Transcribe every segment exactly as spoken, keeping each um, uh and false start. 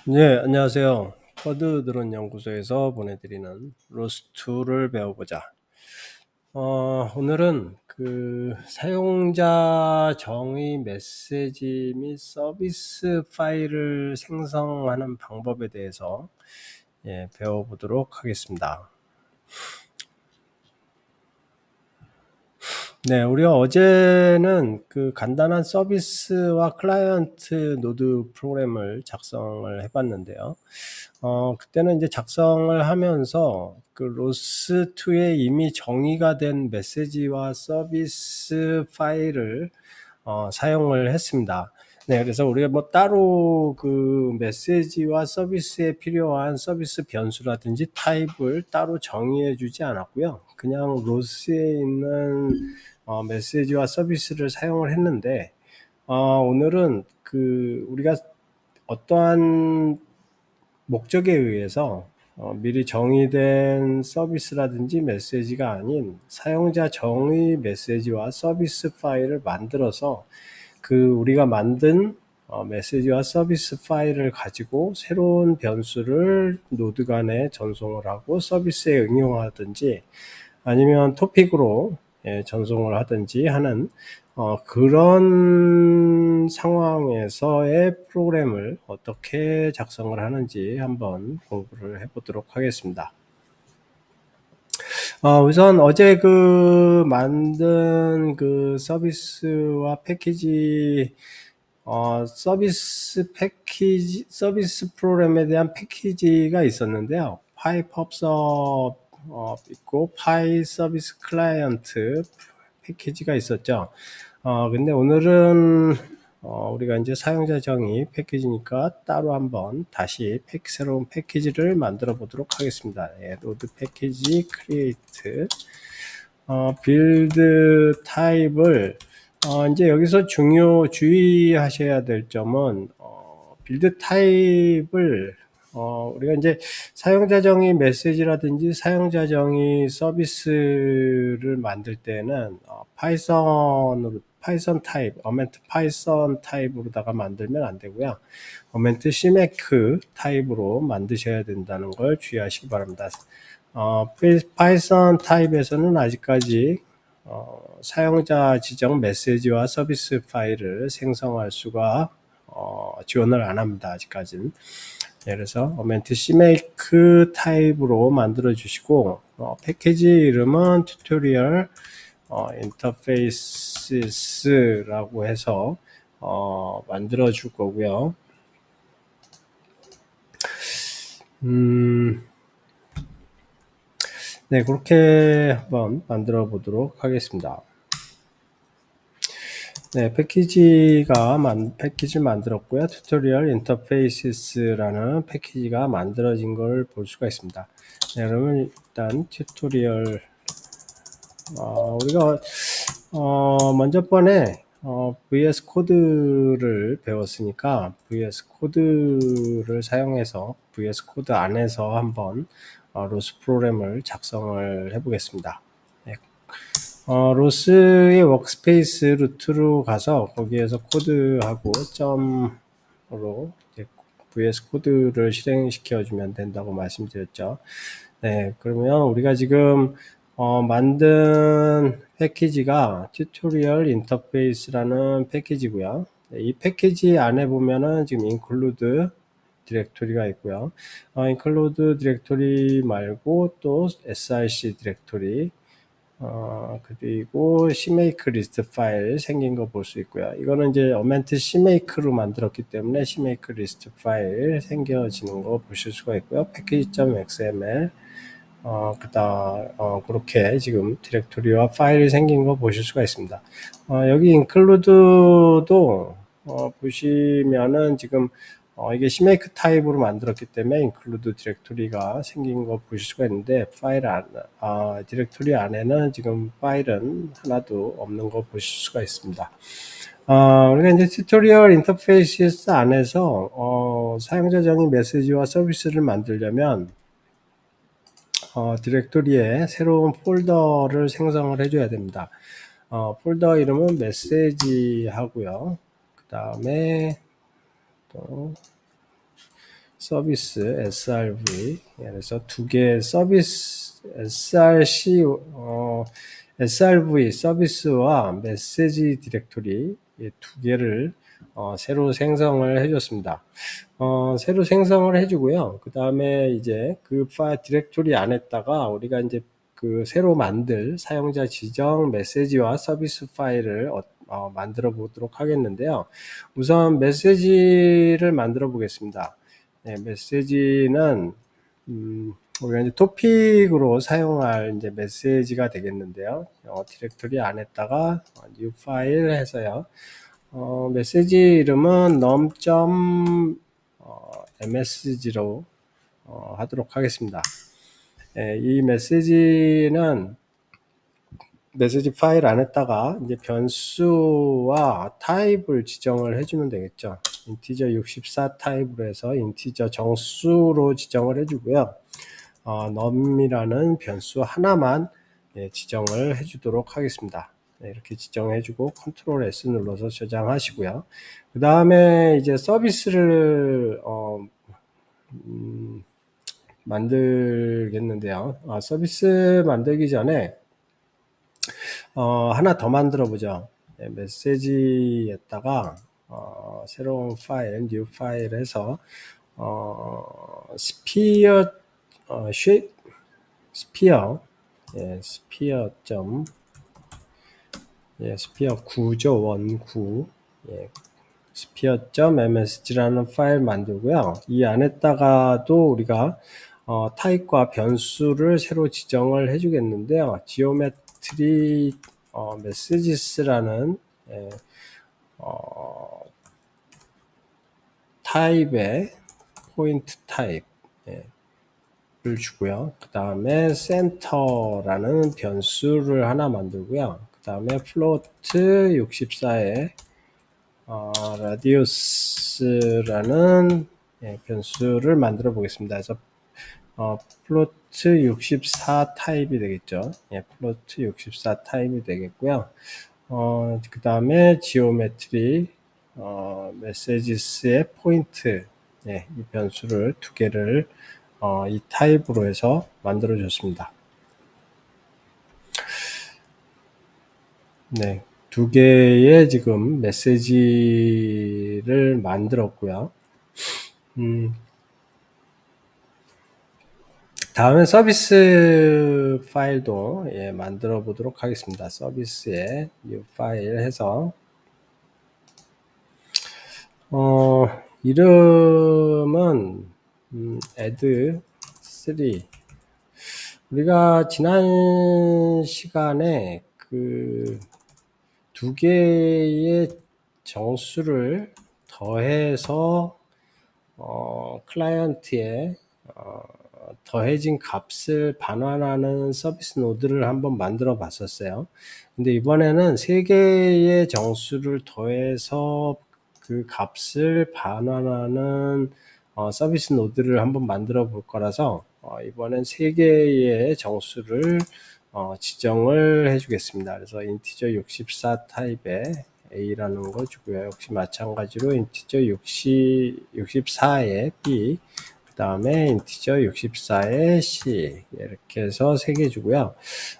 네, 안녕하세요. 코드 드론 연구소에서 보내드리는 로스트를 배워보자. 어, 오늘은 그 사용자 정의 메시지 및 서비스 파일을 생성하는 방법에 대해서 예, 배워보도록 하겠습니다. 네, 우리가 어제는 그 간단한 서비스와 클라이언트 노드 프로그램을 작성을 해봤는데요. 어, 그때는 이제 작성을 하면서 그 로스투에 이미 정의가 된 메시지와 서비스 파일을 어, 사용을 했습니다. 네, 그래서 우리가 뭐 따로 그 메시지와 서비스에 필요한 서비스 변수라든지 타입을 따로 정의해 주지 않았고요. 그냥 로스에 있는 어, 메시지와 서비스를 사용을 했는데, 어, 오늘은 그 우리가 어떠한 목적에 의해서 어, 미리 정의된 서비스라든지 메시지가 아닌 사용자 정의 메시지와 서비스 파일을 만들어서 그 우리가 만든 어, 메시지와 서비스 파일을 가지고 새로운 변수를 노드 간에 전송을 하고 서비스에 응용하든지 아니면 토픽으로 예, 전송을 하든지 하는 어, 그런 상황에서의 프로그램을 어떻게 작성을 하는지 한번 공부를 해보도록 하겠습니다. 어, 우선 어제 그 만든 그 서비스와 패키지 어, 서비스 패키지 서비스 프로그램에 대한 패키지가 있었는데요. 파이 펍섭 어, 있고 파이 서비스 클라이언트 패키지가 있었죠. 어, 근데 오늘은 어, 우리가 이제 사용자 정의 패키지니까 따로 한번 다시 패, 새로운 패키지를 만들어 보도록 하겠습니다. 예, 로드 패키지 크리에이트 어, 빌드 타입을 어, 이제 여기서 중요 주의하셔야 될 점은 어, 빌드 타입을 어, 우리가 이제 사용자 정의 메시지라든지 사용자 정의 서비스를 만들 때는 어, 파이썬으로 파이썬 타입, 어멘트 파이썬 타입으로다가 만들면 안 되고요. 어멘트 시메크 타입으로 만드셔야 된다는 걸 주의하시기 바랍니다. 어, 파이썬 타입에서는 아직까지 어, 사용자 지정 메시지와 서비스 파일을 생성할 수가 어, 지원을 안 합니다. 아직까지는. 네, 그래서 어멘트 시메이크 타입으로 만들어 주시고 어, 패키지 이름은 튜토리얼 어, 인터페이스라고 해서 어, 만들어 줄 거고요. 음, 네, 그렇게 한번 만들어 보도록 하겠습니다. 네, 패키지가 만, 패키지를 만들었고요. 튜토리얼 인터페이스라는 패키지가 만들어진 걸 볼 수가 있습니다. 네, 그러면 일단 튜토리얼 어, 우리가 어, 먼저 번에 어, 브이에스 코드를 배웠으니까 브이에스 코드를 사용해서 브이에스 코드 안에서 한번 어, 로스 프로그램을 작성을 해보겠습니다. 네. 어, 로스의 워크스페이스 루트로 가서 거기에서 코드하고 점으로 브이에스 코드를 실행시켜 주면 된다고 말씀드렸죠. 네, 그러면 우리가 지금 어, 만든 패키지가 튜토리얼 인터페이스라는 패키지고요. 네, 이 패키지 안에 보면은 지금 include 디렉토리가 있고요. 어, include 디렉토리 말고 또 에스알씨 디렉토리 어, 그리고 cmake 리스트 파일 생긴 거 볼 수 있고요. 이거는 이제 어멘트 cmake로 만들었기 때문에 cmake 리스트 파일 생겨지는 거 보실 수가 있고요. package.xml 어, 그다, 어, 그렇게 지금 디렉토리와 파일이 생긴 거 보실 수가 있습니다. 어, 여기 include도, 어, 보시면은 지금, 어, 이게 cmake 타입으로 만들었기 때문에 include 디렉토리가 생긴 거 보실 수가 있는데, 파일 안, 아, 디렉토리 안에는 지금 파일은 하나도 없는 거 보실 수가 있습니다. 어, 우리가 이제 튜토리얼 인터페이스 안에서, 어, 사용자 정의 메시지와 서비스를 만들려면, 어, 디렉토리에 새로운 폴더를 생성을 해줘야 됩니다. 어, 폴더 이름은 메시지 하고요. 그 다음에 또 서비스 에스알브이, 그래서 두 개의 서비스 에스알씨, 어, 에스알브이 서비스와 메시지 디렉토리 두 개를 어, 새로 생성을 해줬습니다. 어, 새로 생성을 해주고요. 그 다음에 이제 그 파일 디렉토리 안에다가 우리가 이제 그 새로 만들 사용자 지정 메시지와 서비스 파일을 어, 어, 만들어 보도록 하겠는데요. 우선 메시지를 만들어 보겠습니다. 네, 메시지는 음, 우리가 이제 토픽으로 사용할 이제 메시지가 되겠는데요. 어, 디렉토리 안에다가 어, new 파일 해서요. 어, 메시지 이름은 num.msg로 어, 하도록 하겠습니다. 예, 이 메시지는 메시지 파일 안에다가 이제 변수와 타입을 지정을 해주면 되겠죠. 인티저 육십사 타입으로 해서 인티저 정수로 지정을 해주고요. 어, num이라는 변수 하나만 예, 지정을 해주도록 하겠습니다. 네, 이렇게 지정해주고 컨트롤 에스 눌러서 저장하시고요. 그 다음에 이제 서비스를 어, 음, 만들겠는데요. 아, 서비스 만들기 전에 어, 하나 더 만들어 보죠. 네, 메시지에다가 어, 새로운 파일, new 파일 해서 어, 스피어 어, 쉐 스피어 예, 스피어 점 예, 스피어 구죠. 원구 예, 스피어.msg라는 파일 만들고요. 이 안에다가도 우리가 어, 타입과 변수를 새로 지정을 해주겠는데요. 지오메트리 어, 메시지스라는 예, 어, 타입의 포인트 타입 예, 를 주고요. 그 다음에 센터라는 변수를 하나 만들고요. 그 다음에 플로트 육십사에 어, 라디우스라는 예, 변수를 만들어 보겠습니다. 그래서 어, 플로트 육십사 타입이 되겠죠. 예, 플로트 육십사 타입이 되겠고요. 어, 그 다음에 지오메트리 어, 메시지스의 포인트 예, 이 변수를 두 개를 어, 이 타입으로 해서 만들어 줬습니다. 네, 두 개의 지금 메시지를 만들었고요. 음, 다음에 서비스 파일도 예, 만들어 보도록 하겠습니다. 서비스에 new 파일 해서 어, 이름은 음, add 삼 우리가 지난 시간에 그 두 개의 정수를 더해서 어, 클라이언트에 어, 더해진 값을 반환하는 서비스 노드를 한번 만들어 봤었어요. 근데 이번에는 세 개의 정수를 더해서 그 값을 반환하는 어, 서비스 노드를 한번 만들어 볼 거라서 어, 이번엔 세 개의 정수를 어, 지정을 해주겠습니다. 그래서 인티저 육십사 타입의 A라는 거 주고요. 역시 마찬가지로 인티저 육십, 육십사에 B, 그 다음에 인티저 육십사에 C 이렇게 해서 세 개 주고요.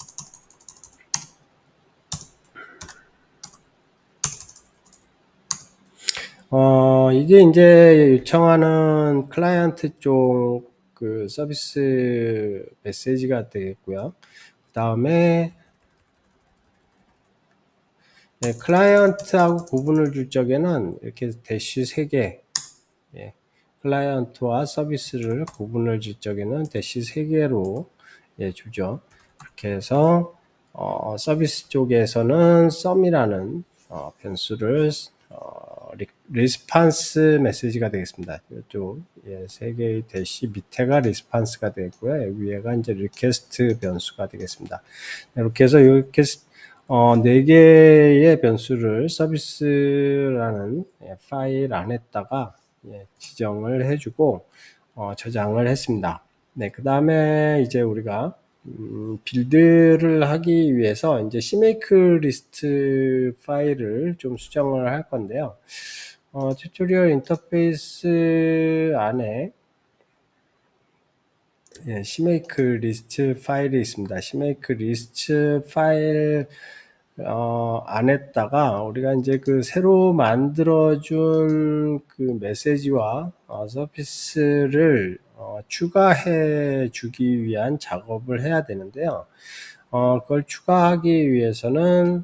어, 이게 이제 요청하는 클라이언트 쪽 그 서비스 메시지가 되겠고요. 그 다음에 네, 클라이언트하고 구분을 줄 적에는 이렇게 대시 세 개, 예, 클라이언트와 서비스를 구분을 줄 적에는 대시 세 개로 예, 주죠. 이렇게 해서 어, 서비스 쪽에서는 sum이라는 어, 변수를 어, 리, 리스판스 메시지가 되겠습니다. 이쪽 예, 세 개의 대시 밑에가 리스판스가 되고요. 위에가 이제 리퀘스트 변수가 되겠습니다. 이렇게 해서 이렇게 어, 네 개의 변수를 서비스라는 예, 파일 안에다가 예, 지정을 해주고 어, 저장을 했습니다. 네, 그 다음에 이제 우리가 음, 빌드를 하기 위해서 이제 cmake 리스트 파일을 좀 수정을 할 건데요. 어, 튜토리얼 인터페이스 안에 예, CMake 리스트 파일이 있습니다. CMake 리스트 파일 어, 안에다가 우리가 이제 그 새로 만들어준 그 메시지와 어, 서비스를 어, 추가해 주기 위한 작업을 해야 되는데요. 어, 그걸 추가하기 위해서는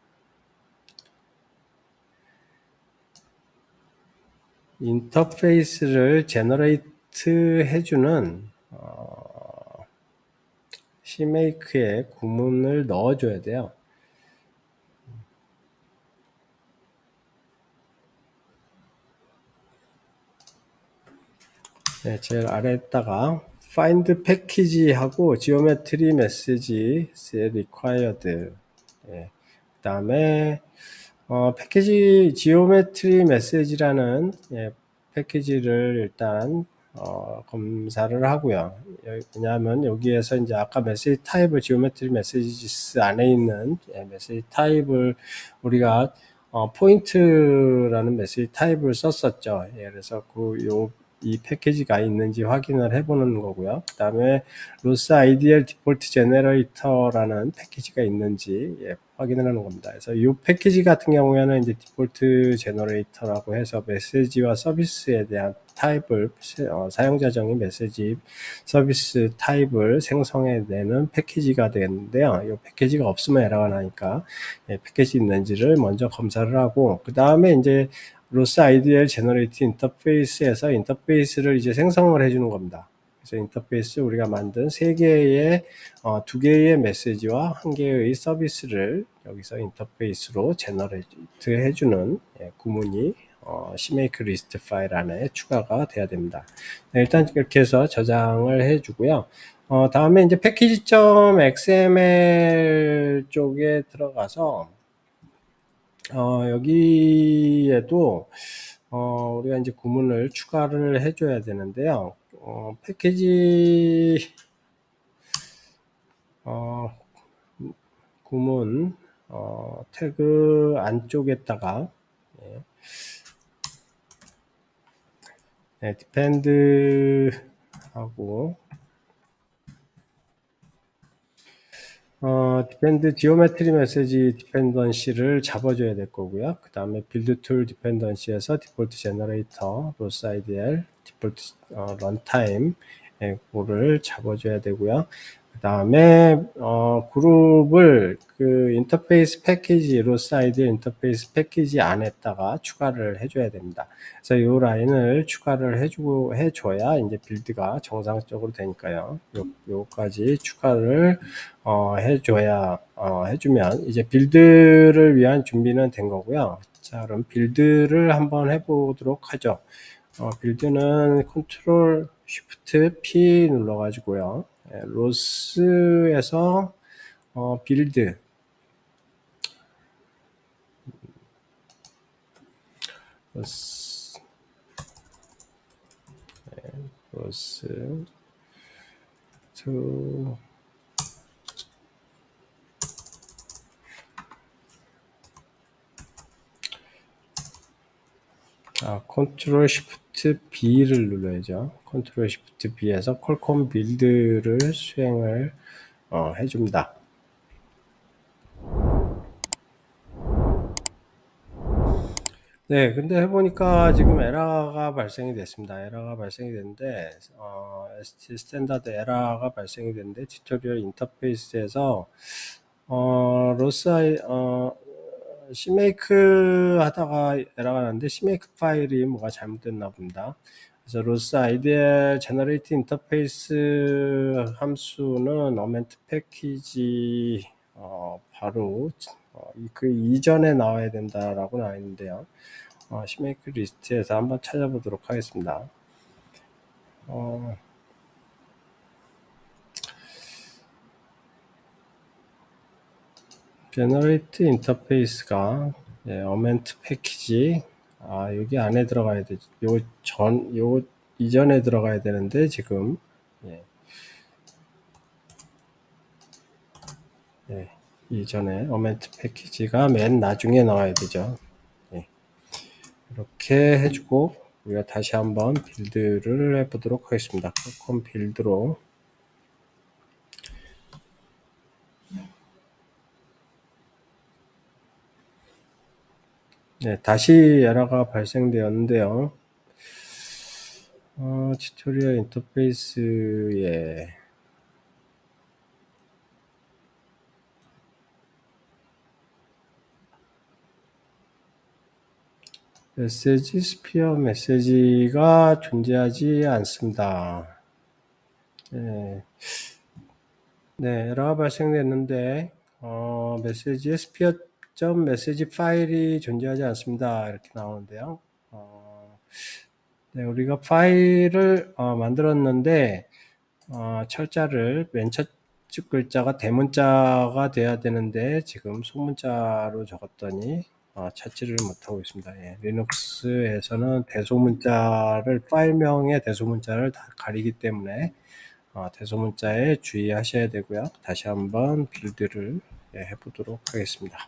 인터페이스를 제너레이트 해주는 어, CMake에 구문을 넣어줘야 돼요. 네, 제일 아래에다가 find package 하고 geometry message required. 네, 그 다음에 어, 패키지 지오메트리 메시지라는 예, 패키지를 일단 어, 검사를 하고요. 왜냐하면 여기에서 이제 아까 메시지 타입을 지오메트리 메시지스 안에 있는 예, 메시지 타입을 우리가 어, 포인트라는 메시지 타입을 썼었죠. 예, 그래서 그 요 이 패키지가 있는지 확인을 해보는 거고요. 그 다음에 로스 아이디얼 디폴트 제너레이터라는 패키지가 있는지 예, 확인을 하는 겁니다. 그래서 이 패키지 같은 경우에는 이제 디폴트 제너레이터라고 해서 메시지와 서비스에 대한 타입을 어, 사용자 정의 메시지 서비스 타입을 생성해내는 패키지가 되는데요. 이 패키지가 없으면 에러가 나니까 예, 패키지 있는지를 먼저 검사를 하고 그 다음에 이제 로스 아이디얼 제너레이트 인터페이스에서 인터페이스를 이제 생성을 해주는 겁니다. 그래서 인터페이스 우리가 만든 세 개의 어, 두 개의 메시지와 한 개의 서비스를 여기서 인터페이스로 제너레이트 해주는 예, 구문이 어, CMake 리스트 파일 안에 추가가 돼야 됩니다. 네, 일단 이렇게 해서 저장을 해주고요. 어, 다음에 이제 패키지.엑스엠엘 쪽에 들어가서 어, 여기에도 어, 우리가 이제 구문을 추가를 해줘야 되는데요. 어, 패키지 어, 구문 어, 태그 안쪽에다가 예, 네, depend 하고 어, depend geometry message dependency를 잡아줘야 될 거고요. 그 다음에 build tool dependency에서 default generator, loss idl, default 어, runtime 예, 그거를 잡아줘야 되고요. 그 다음에 어, 그룹을 그 인터페이스 패키지, 로스 아이디어 인터페이스 패키지 안에다가 추가를 해줘야 됩니다. 그래서 이 라인을 추가를 해주고 해줘야 이제 빌드가 정상적으로 되니까요. 요, 요까지 추가를 어, 해줘야 어, 해주면 이제 빌드를 위한 준비는 된 거고요. 자, 그럼 빌드를 한번 해보도록 하죠. 어, 빌드는 컨트롤 쉬프트 P 눌러가지고요. 예, 로스에서 어, 빌드 로스 네, 로스 투 아, 컨트롤 쉬프트 B를 눌러야죠. 컨트롤 쉬프트 B에서 퀄컴 빌드를 수행을 어, 해줍니다. 네, 근데 해보니까 지금 에러가 발생이 됐습니다. 에러가 발생이 됐는데, 어, 에스티 스탠다드 에러가 발생이 됐는데, 튜토리얼 인터페이스에서, 어, 로스 아이, 어, CMake 하다가 에러가 났는데, CMake 파일이 뭐가 잘못됐나 봅니다. 그래서 로스 아이디얼 제너레이트 인터페이스 함수는 어멘트 패키지, 어, 바로, 어, 그 이전에 나와야 된다라고 나와 있는데요. 어, CMake 리스트에서 한번 찾아보도록 하겠습니다. 어, 제너레이트 인터페이스가 예, 어멘트 패키지 아 여기 안에 들어가야 되죠. 요 전, 요 이전에 들어가야 되는데 지금 예, 예, 이전에 어멘트 패키지가 맨 나중에 나와야 되죠. 예, 이렇게 해주고 우리가 다시 한번 빌드를 해보도록 하겠습니다. 컴 빌드로 네, 다시 에러가 발생되었는데요. 어, 튜토리얼 인터페이스에 메시지 스피어 메시지가 존재하지 않습니다. 네, 네 에러가 발생됐는데 어, 메시지에 스피어 점 메시지 파일이 존재하지 않습니다. 이렇게 나오는데요. 어, 네, 우리가 파일을 어, 만들었는데 어, 철자를 맨 첫 글자가 대문자가 돼야 되는데 지금 소문자로 적었더니 어, 찾지를 못하고 있습니다. 예, 리눅스에서는 대소문자를 파일명의 대소문자를 다 가리기 때문에 어, 대소문자에 주의하셔야 되고요. 다시 한번 빌드를 예, 해보도록 하겠습니다.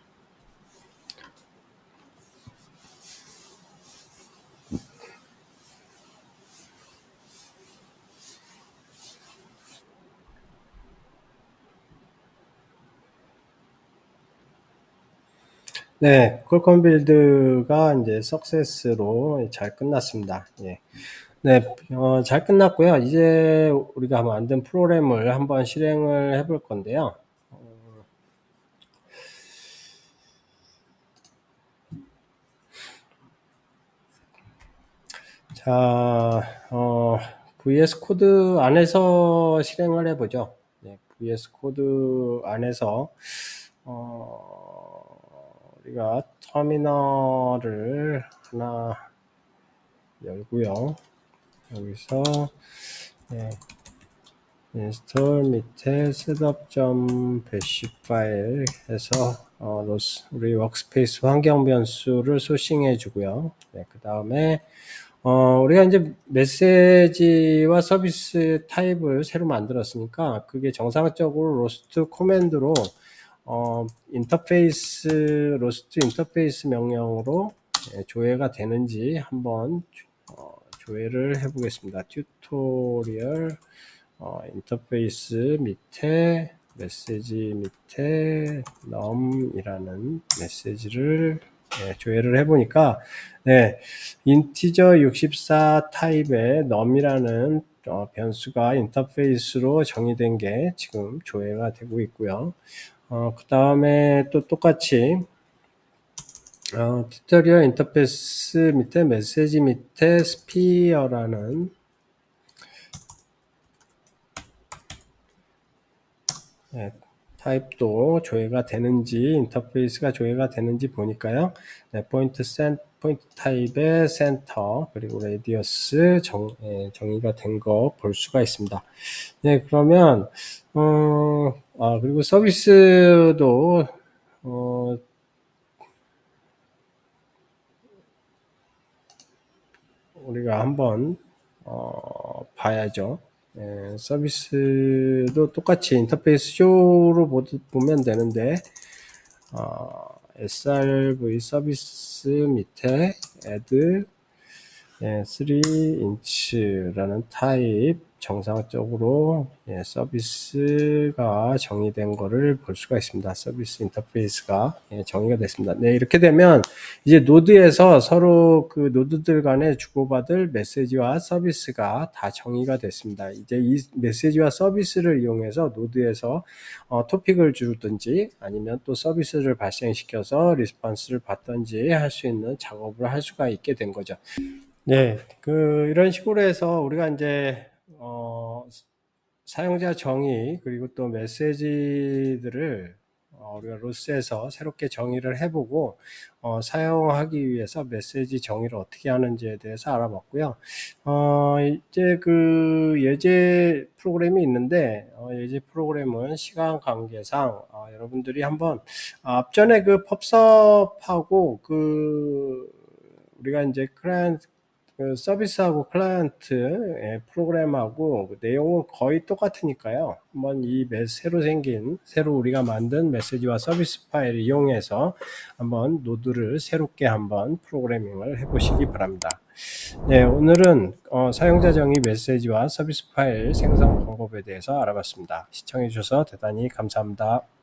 네, 퀄컴 빌드가 이제 석세스로 잘 끝났습니다. 예. 네, 어, 잘 끝났고요. 이제 우리가 만든 프로그램을 한번 실행을 해볼 건데요. 자, 어, 브이에스 코드 안에서 실행을 해보죠. 네, 브이에스 코드 안에서 어, 우리가 터미널을 하나 열고요. 여기서 네, 인스톨 밑에 setup.bash 파일 해서 어, 로스, 우리 워크스페이스 환경 변수를 소싱해 주고요. 네, 그 다음에 어, 우리가 이제 메시지와 서비스 타입을 새로 만들었으니까 그게 정상적으로 로스트 코맨드로 어, 인터페이스 로스트 인터페이스 명령으로 예, 조회가 되는지 한번 어, 조회를 해보겠습니다. 튜토리얼 어, 인터페이스 밑에 메시지 밑에 num이라는 메시지를 네, 조회를 해보니까 네, 인티저 육십사 타입의 num이라는 어, 변수가 인터페이스로 정의된 게 지금 조회가 되고 있고요. 어, 그 다음에 또 똑같이 어, 튜토리얼 인터페이스 밑에 메시지 밑에 스피어라는 네, 타입도 조회가 되는지 인터페이스가 조회가 되는지 보니까요. 네, 포인트 센 포인트 타입의 센터 그리고 레디어스 정, 예, 정의가 된 거 볼 수가 있습니다. 네, 그러면 어, 아, 그리고 서비스도 어, 우리가 한번 어, 봐야죠. 예, 서비스도 똑같이 인터페이스 쇼로 보면 되는데 어, 에스알브이 서비스 밑에 add 예, 삼 인치라는 타입 정상적으로 예, 서비스가 정의된 거를 볼 수가 있습니다. 서비스 인터페이스가 예, 정의가 됐습니다. 네, 이렇게 되면 이제 노드에서 서로 그 노드들 간에 주고받을 메시지와 서비스가 다 정의가 됐습니다. 이제 이 메시지와 서비스를 이용해서 노드에서 어, 토픽을 주든지 아니면 또 서비스를 발생시켜서 리스폰스를 받든지 할 수 있는 작업을 할 수가 있게 된 거죠. 네, 그 이런 식으로 해서 우리가 이제 어, 사용자 정의 그리고 또 메시지들을 어, 우리가 로스에서 새롭게 정의를 해보고 어, 사용하기 위해서 메시지 정의를 어떻게 하는지에 대해서 알아봤고요. 어, 이제 그 예제 프로그램이 있는데 어, 예제 프로그램은 시간 관계상 어, 여러분들이 한번 앞전에 그 펍섭하고 그 우리가 이제 클라이언트 그 서비스하고 클라이언트 프로그램하고 그 내용은 거의 똑같으니까요. 한번 이 새로 생긴 새로 우리가 만든 메시지와 서비스 파일을 이용해서 한번 노드를 새롭게 한번 프로그래밍을 해보시기 바랍니다. 네, 오늘은 어, 사용자 정의 메시지와 서비스 파일 생성 방법에 대해서 알아봤습니다. 시청해 주셔서 대단히 감사합니다.